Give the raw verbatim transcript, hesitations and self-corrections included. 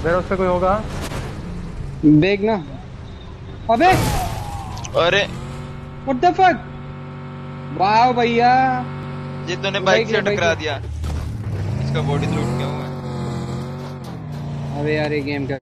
Ware house पे कोई होगा देख ना। अबे अरे व्हाट द फक। वाह भैया ये तूने बाइक से टकरा दिया। इसका बॉडी लूट क्या हुआ है? अबे यार ये गेम क्या